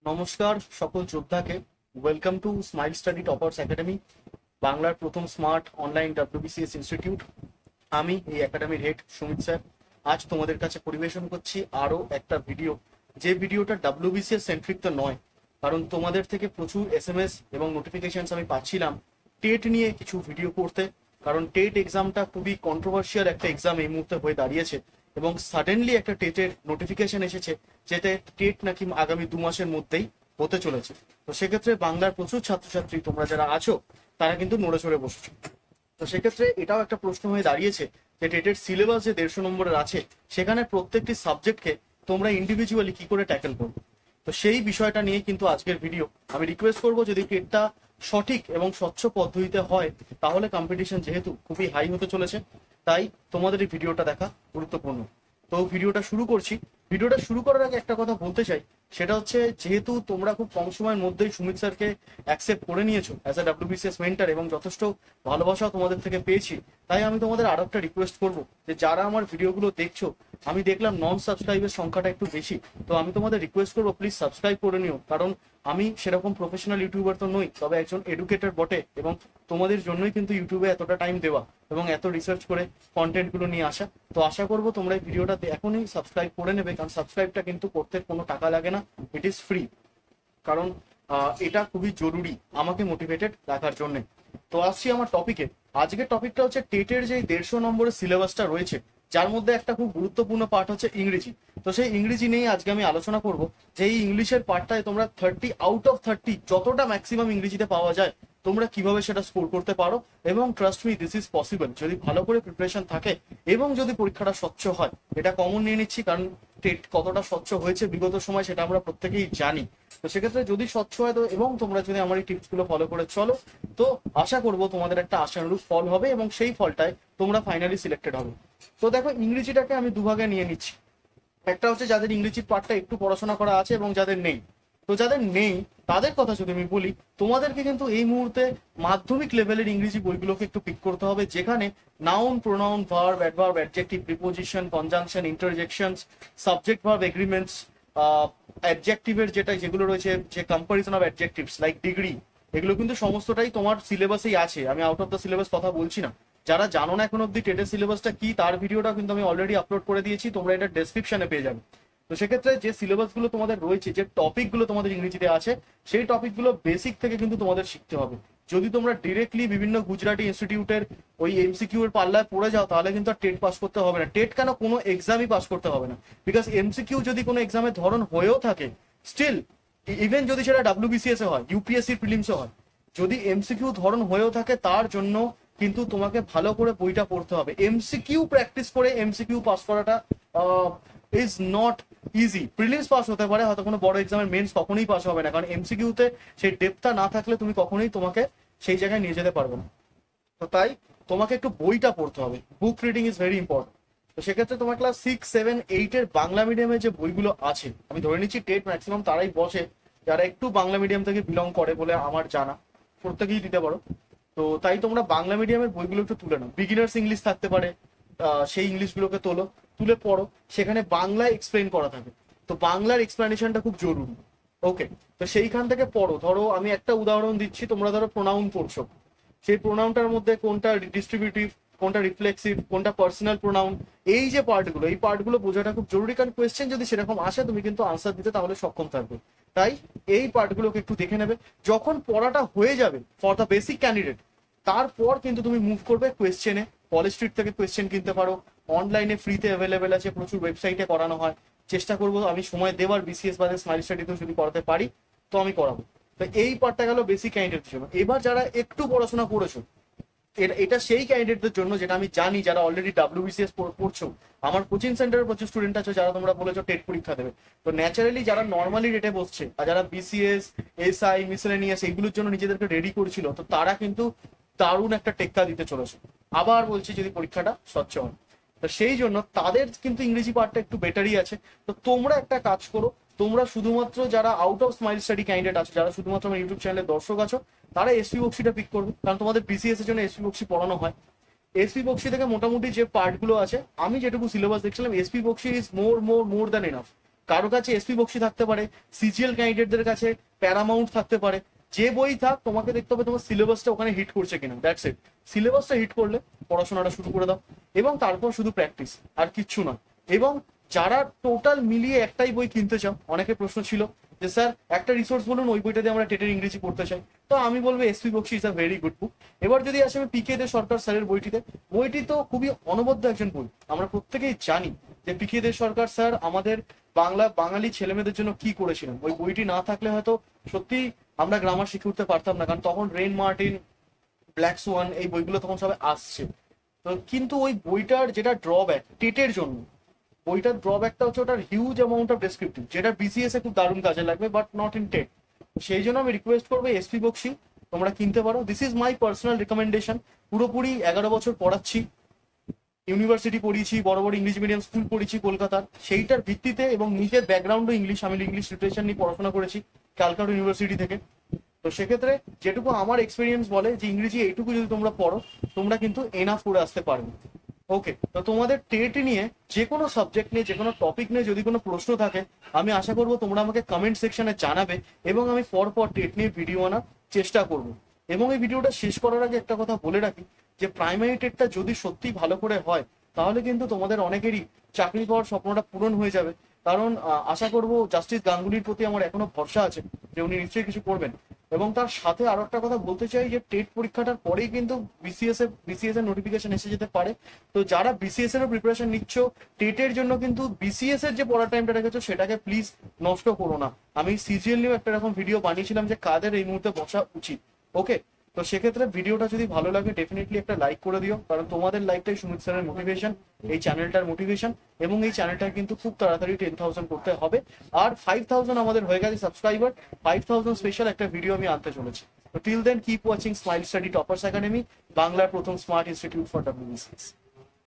নমস্কার সকল যোদ্ধাকে। Welcome to smile study toppers academy, বাংলার প্রথম স্মার্ট অনলাইন ডাব্লিউবিসিএস ইনস্টিটিউট। আমি এই একাডেমির হেড সুমিত স্যার। আজ তোমাদের কাছে পরিবেশন করছি আরও একটা ভিডিও, যে ভিডিওটা ডাব্লিউবিসিএস সেন্ট্রিক তো নয়, কারণ তোমাদের থেকে প্রচুর এসএমএস এবং নোটিফিকেশনস আমি পাচ্ছিলাম টেট নিয়ে কিছু ভিডিও করতে। কারণ টেট এক্সামটা খুবই কন্ট্রোভার্সিয়াল একটা এক্সাম এই মুহূর্তে হয়ে দাঁড়িয়েছে, এবং সাডেনলি একটা টেটের নোটিফিকেশন এসেছে যেতে টেট নাকি আগামী 2 মাসের মধ্যেই হতে চলেছে। তো সেক্ষেত্রে বাংলার প্রচুর ছাত্রছাত্রী তোমরা যারা আছো তারা কিন্তু নড়ে চড়ে বসছো। তো সেক্ষেত্রে এটাও একটা প্রশ্ন হয়ে দাঁড়িয়েছে যে টেটের সিলেবাস যে 150 নম্বরের আছে, সেখানে প্রত্যেকটি সাবজেক্টকে তোমরা ইন্ডিভিজুয়ালি কি করে ট্যাকেল করবে। তো সেই বিষয়টা নিয়ে কিন্তু আজকের ভিডিও। আমি রিকোয়েস্ট করবো, যদি টেটটা সঠিক এবং স্বচ্ছ পদ্ধতিতে হয় তাহলে কম্পিটিশন যেহেতু খুবই হাই হতে চলেছে, তাই তোমাদের এই ভিডিওটা দেখা গুরুত্বপূর্ণ। তো ভিডিওটা শুরু করছি। ভিডিওটা শুরু করার আগে একটা কথা বলতে চাই, সেটা হচ্ছে যেহেতু তোমরা খুব কম সময়ের মধ্যেই সুমিত স্যারকে অ্যাকসেপ্ট করে নিয়েছো অ্যাজ এ ডাব্লিউবিসিএস মেন্টর এবং যথেষ্ট ভালোবাসাও তোমাদের থেকে পেয়েছি, তাই আমি তোমাদের আরো একটা রিকোয়েস্ট করবো যে যারা আমার ভিডিওগুলো দেখছো, আমি দেখলাম নন সাবস্ক্রাইবের সংখ্যাটা একটু বেশি, তো আমি তোমাদের রিকোয়েস্ট করবো প্লিজ সাবস্ক্রাইব করে নিও। কারণ আমি সেরকম প্রফেশনাল ইউটিউবার তো নই, তবে একজন এডুকেটর বটে, এবং তোমাদের জন্যই কিন্তু ইউটিউবে এতটা টাইম দেওয়া এবং এত রিসার্চ করে কন্টেন্টগুলো নিয়ে আসা। তো আশা করবো তোমরা এই ভিডিওটা এখনই সাবস্ক্রাইব করে নেবে, কারণ সাবস্ক্রাইবটা কিন্তু করতে কোনো টাকা লাগে না, ইট ইজ ফ্রি। কারণ এটা খুবই জরুরি আমাকে মোটিভেটেড রাখার জন্য। তো আসছি আমার টপিকে। আজকের টপিকটা হচ্ছে টেটের যে 150 নম্বরের সিলেবাসটা রয়েছে, যার মধ্যে একটা খুব গুরুত্বপূর্ণ পার্ট হচ্ছে ইংরেজি। তো সেই ইংরেজি নিয়ে আজকে আমি আলোচনা করব যে এই ইংলিশের পার্টটায় তোমরা 30 আউট অফ 30 যতটা ম্যাক্সিমাম ইংরেজিতে পাওয়া যায় তোমরা কিভাবে সেটা স্কোর করতে পারো। এবং trust me, this is possible যদি ভালো করে প্রিপারেশন থাকে এবং যদি পরীক্ষাটা স্বচ্ছ হয়। এটা কমন নিয়ে নিচ্ছি, কারণ টেট কতটা স্বচ্ছ হয়েছে বিগত সময় সেটা আমরা প্রত্যেকেই জানি। তো সেক্ষেত্রে যদি স্বচ্ছ হয় তো, এবং তোমরা যদি আমার এই টিপসগুলো ফলো করে চলো, তো আশা করবো তোমাদের একটা আশানুরূপ ফল হবে এবং সেই ফলটায় তোমরা ফাইনালি সিলেক্টেড হবে। তো দেখো, ইংরেজিটাকে আমি দুভাগে নিয়ে নিচ্ছি। একটা হচ্ছে যাদের ইংরেজির পার্টটা একটু পড়াশোনা করা আছে এবং যাদের নেই। তো যাদের নেই তাদের কথা যদি আমি বলি, তোমাদেরকে কিন্তু এই মুহূর্তে মাধ্যমিক লেভেলের ইংরেজি বইগুলোকে একটু পিক করতে হবে, যেখানে noun, pronoun, verb, adverb, adjective, preposition, conjunction, interjections, subject verb agreements, অ্যাডজেক্টিভের যেগুলো রয়েছে, যে comparison of adjectives like degree, এগুলো কিন্তু সমস্তটাই তোমার সিলেবাসেই আছে। আমি আউট অফ দ্য সিলেবাস কথা বলছি না। যারা জানো না এখন অব্দি টেটের সিলেবাসটা কি, তার ভিডিওটা কিন্তু আমি অলরেডি আপলোড করে দিয়েছি, তোমরা এটা ডেসক্রিপশনে পেয়ে যাবে। তো সেক্ষেত্রে যে সিলেবাসগুলো তোমাদের রয়েছে, যে টপিকগুলো তোমাদের ইংরেজিতে আছে, সেই টপিকগুলো বেসিক থেকে কিন্তু তোমাদের শিখতে হবে। যদি তোমরা ডিরেক্টলি বিভিন্ন গুজরাটি ইনস্টিটিউটের ওই এমসিকিউ এর পাল্লায় পড়ে যাও, তাহলে কিন্তু আর টেট পাস করতে হবে না। টেট কেন, কোনো এক্সামই পাস করতে হবে না। বিকজ এমসিকিউ যদি কোনো এক্সামের ধরন হয়েও থাকে, স্টিল ইভেন যদি সেটা ডাব্লিউবিসিএস এ হয়, ইউপিএসসি প্রিলিমসে হয়, যদি এমসিকিউ ধরন হয়েও থাকে, তার জন্য কিন্তু তোমাকে ভালো করে বইটা পড়তে হবে। এমসিকিউ প্র্যাকটিস করে এমসিকিউ পাস করাটা is not easy. Prelims pass হতে পারে, হয়তো কোনো বড় এক্সামের মেন্স কখনোই পাস হবে না, কারণ এমসিকিউতে সেই ডেপথটা না থাকলে তুমি কখনোই তোমাকে সেই জায়গায় নিয়ে যেতে পারবে না। তো তাই তোমাকে একটু বইটা পড়তে হবে। Book reading is very important. তো সেক্ষেত্রে তোমার ক্লাস 6, 7, 8 বাংলা মিডিয়ামে যে বইগুলো আছে, আমি ধরে নিচ্ছি টেট ম্যাক্সিমাম তারাই বসে যারা একটু বাংলা মিডিয়াম থেকে বিলং করে বলে আমার জানা, প্রত্যেকেই দিতে পারো। তো তাই তোমরা বাংলা মিডিয়ামের বইগুলো একটু তুলে নাও। বিগিনার্স ইংলিশ থাকতে পারে, সেই ইংলিশগুলোকে তুলে পড়ো, সেখানে বাংলায় এক্সপ্লেন করা থাকে। তো বাংলার এক্সপ্লেনেশনটা খুব জরুরি। ওকে, তো সেইখান থেকে পড়ো। ধরো আমি একটা উদাহরণ দিচ্ছি, তোমরা ধরো প্রোনাউন পড়ছো, সেই প্রোনাউনটার মধ্যে কোনটা ডিস্ট্রিবিউটিভ, কোনটা রিফ্লেক্সিভ, কোনটা পার্সোনাল প্রোনাউন, এই যে পার্টগুলো, এই পার্টগুলো বোঝাটা খুব জরুরি। কারণ কোয়েশ্চেন যদি সেরকম আসে, তুমি কিন্তু আনসার দিতে তাহলে সক্ষম থাকবে। তাই এই পার্টগুলোকে একটু দেখে নেবে। যখন পড়াটা হয়ে যাবে ফর দ্য বেসিক ক্যান্ডিডেট, তারপর কিন্তু তুমি মুভ করবে কোয়েশ্চেনে। কলেজ স্ট্রিট থেকে কোয়েশ্চেন কিনতে পারো, অনলাইনে ফ্রিতে অ্যাভেলেবেল আছে, প্রচুর ওয়েবসাইটে করানো হয়। চেষ্টা করবো আমি সময় দেওয়ার, বিসিএস বাদে স্মাইল স্টাডিতেও যদি করাতে পারি তো আমি করাবো। তো এই পার্টটা গেল বেসিক ক্যান্ডিডেট জন্য। এবার যারা একটু পড়াশোনা করেছো, এটা সেই ক্যান্ডিডেটদের জন্য যেটা আমি জানি, যারা অলরেডি ডাব্লিউবিসিএস পড়ছো। আমার কোচিং সেন্টারের প্রচুর স্টুডেন্ট আছে যারা তোমরা বলেছো টেট পরীক্ষা দেবে। তো ন্যাচারালি যারা নর্মালি রেটে বসছে আর যারা বিসিএস, এসআই, মিসেলেনিয়াস এইগুলোর জন্য নিজেদেরকে রেডি করছিল, তো তারা কিন্তু দারুণ একটা টেক্কা দিতে চলেছে। আবার বলছি, যদি পরীক্ষাটা স্বচ্ছ হয়, তো সেই জন্য তাদের কিন্তু ইংরেজি পার্টটা একটু বেটারই আছে। তো তোমরা একটা কাজ করো, তোমরা শুধুমাত্র যারা out of smile study candidate আছো, যারা শুধুমাত্র আমার ইউটিউব চ্যানেলের দর্শক আছো, তারা এসপি বক্সিটা পিক করবে, কারণ তোমাদের বিসিএস এর জন্য এসপি বক্সি পড়ানো হয়। এসপি বক্সি থেকে মোটামুটি যে পার্টগুলো আছে, আমি যেটুকু সিলেবাস দেখছিলাম, SP Bakshi is more than enough. কারো কাছে এসপি বক্সি থাকতে পারে, সিজিএল ক্যান্ডিডেটদের কাছে প্যারামাউন্ট থাকতে পারে। যে বই থাক, তোমাকে দেখতে হবে তোমার সিলেবাসটা ওখানে হিট করছে কিনা, দ্যাটস ইট। সিলেবাসটা হিট করলে পড়াশোনাটা শুরু করে দাও, এবং তারপর শুধু প্র্যাকটিস, আর কিচ্ছু না। এবং যারা টোটাল মিলিয়ে একটাই বই কিনতে চাও, অনেকের প্রশ্ন ছিল যে স্যার একটা রিসোর্স বলুন ওই বইটা দিয়ে আমরা টেটের ইংরেজি পড়তে চাই, তো আমি বলবো SP Bakshi is a very good book. এবার যদি আসে আমি পিকে দে সরকার স্যারের বইটিতে, বইটি তো খুবই অনবদ্য একজন বই। আমরা প্রত্যেকেই জানি যে পিকে দে সরকার স্যার আমাদের বাঙালি ছেলেমেয়েদের জন্য কি করেছিলেন। ওই বইটি না থাকলে হয়তো সত্যি আমরা গ্রামার শিখে উঠতে পারতাম না, কারণ তখন রেন মার্টিন, ব্ল্যাক সোয়ান এই বইগুলো তখন সবাই আসছে। তো কিন্তু ওই বইটার যেটা ড্রব্যাক টেটের জন্য, বইটার ড্রব্যাকটা হচ্ছে ওটার হিউজ অ্যামাউন্ট অফ ডেসক্রিপটিভ, যেটা বিসিএস এ খুব দারুণ কাজে লাগবে, বাট নট ইন টেট। সেই জন্য আমি রিকোয়েস্ট করবো এসপি বক্সি তোমরা কিনতে পারো। This is my personal recommendation. পুরোপুরি 11 বছর পড়াচ্ছি, ইউনিভার্সিটি পড়িয়েছি, বড় বড় ইংলিশ মিডিয়াম স্কুল পড়েছি কলকাতার, সেইটার ভিত্তিতে এবং নিজের ব্যাকগ্রাউন্ডও ইংলিশ, আমি ইংলিশ লিটারেচার নিয়ে পড়াশোনা করেছি ক্যালকাটা ইউনিভার্সিটি থেকে। তো সেক্ষেত্রে যেটুকু আমার এক্সপিরিয়েন্স বলে যে ইংরেজি এইটুকু যদি তোমরা পড়ো, তোমরা কিন্তু এনাফ করে আসতে পারবে। ওকে, তো তোমাদের টেট নিয়ে যে কোনো সাবজেক্ট নিয়ে, যে কোনো টপিক নিয়ে যদি কোনো প্রশ্ন থাকে, আমি আশা করবো তোমরা আমাকে কমেন্ট সেকশনে জানাবে, এবং আমি পরপর টেট নিয়ে ভিডিও আনার চেষ্টা করব। এবং এই ভিডিওটা শেষ করার আগে একটা কথা বলে রাখি, যে প্রাইমারি টেটটা যদি সত্যি ভালো করে হয়, তাহলে কিন্তু তোমাদের অনেকেরই চাকরি পাওয়ার স্বপ্নটা পূরণ হয়ে যাবে। কারণ আশা করব জাস্টিস গাঙ্গুলির প্রতি আমার এখনো ভরসা আছে যে উনি নিশ্চয়ই কিছু করবেন। এবং তার সাথে আরো একটা কথা বলতে চাই, যে টেট পরীক্ষাটার পরেই কিন্তু বিসিএস এর নোটিফিকেশন এসে যেতে পারে। তো যারা বিসিএস এর প্রিপারেশন নিচ্ছ, টেটের জন্য কিন্তু বিসিএস এর যে পড়ার টাইমটা রেখেছো সেটাকে প্লিজ নষ্ট করো না। আমি সিজিএল নিয়েও একটা রকম ভিডিও বানিয়েছিলাম যে কাদের এই মুহূর্তে বসা উচিত। ওকে, তো সেক্ষেত্রে ভিডিওটা যদি ভালো লাগে ডেফিনেটলি একটা লাইক করে দিও, কারণ তোমাদের লাইকটাই সুমিত স্যারের মোটিভেশন, এই চ্যানেলটার মোটিভেশন। এবং এই চ্যানেলটা কিন্তু খুব তাড়াতাড়ি 10,000 করতে হবে, আর 5,000 আমাদের হয়ে গেছে সাবস্ক্রাইবার। 5,000 স্পেশাল একটা ভিডিও আমি আনতে চলেছি। তো till then keep watching smile study toppers academy, বাংলার প্রথম স্মার্ট ইনস্টিটিউট ফর ডব্লিউবিসিএস।